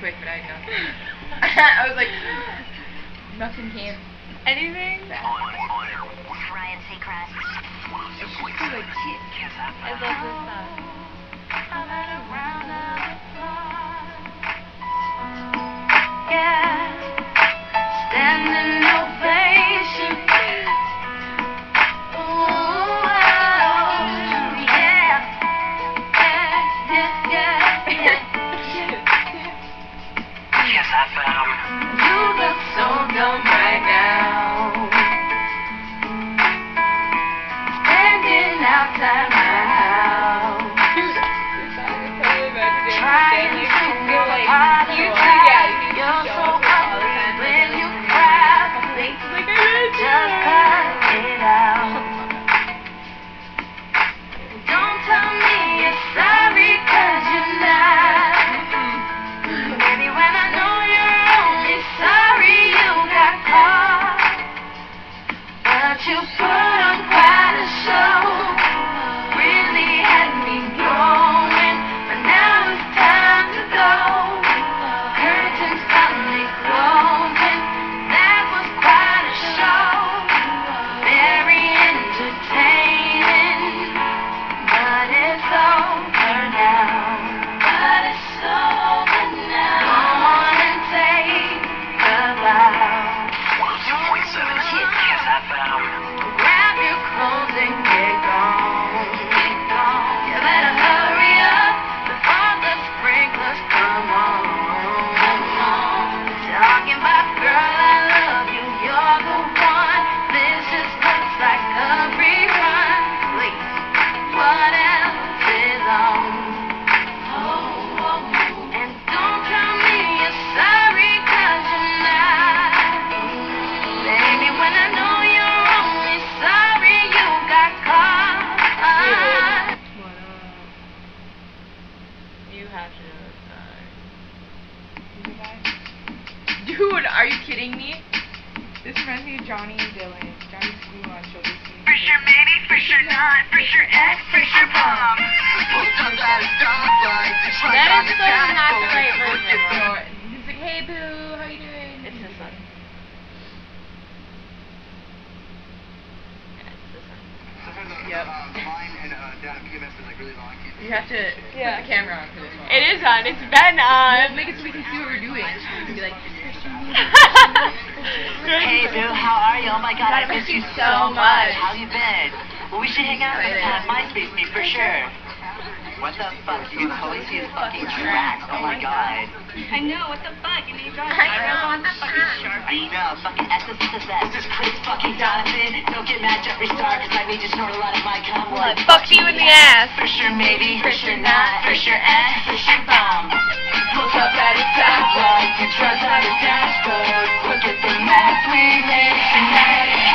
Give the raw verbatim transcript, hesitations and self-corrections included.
quick, but I had nothing. I was like, nothing came. Anything? Ryan Seacrest. I love this song. Yeah, standing ovation. Ooh, yeah, yeah, yeah, yeah. Yes, I found. You look so dumb right now. Standing outside my house. Trying to feel like you try. You're so ugly when you cry. Just cut it out. Don't tell me you're sorry, 'cause you're not. Baby, when I know you're only sorry you got caught. But you put on quite a show. Really had me going. But now it's time to go. Curtains finally closing. That was quite a show. Very entertaining. But it's over now. But it's over now. Go on and take a bow. one oh two point seven. Yes, I found. Grab your clothes and get gone. Get gone. You better hurry up before the sprinklers come on. Come on. Talking about girl, I love you. You're the one. This just looks like a rerun. Please, what else is on? Oh, oh. And don't tell me you're sorry, 'cause you're not. Baby, when I know you're only sorry you got caught. You have to know this song. Dude, are you kidding me? This reminds me of Johnny and Dylan. Johnny's school on Shoulder Scene. For sure, maybe, for sure not. For sure, X, for sure, bomb. That is so not the right version. So, he's like, hey boo, how you doing? It's this one. Yeah, it's this one. Yep. You have to Yeah. put the camera on for this one. It is on. It's been Well, on. make it so we can see what we're doing. Be like, Hey, boo, how are you? Oh my god, I miss you so much. How you been? Well, we should hang out sometime. MySpace me for sure. What the fuck? You can totally see his fucking tracks. Oh my god. I know, what the fuck? You need to drive. I know, what the fucking fuck? Sharpie. I know, fucking S S S S. This Chris fucking Donovan. Don't get mad, Jeffree Star, cause I made you snort a lot of my cum. What? Fuck you in the ass. For sure, maybe. For sure, not. For sure, eh. For sure, bomb. Look up at his top right. You trust on the dashboard. Look at the mess we made tonight.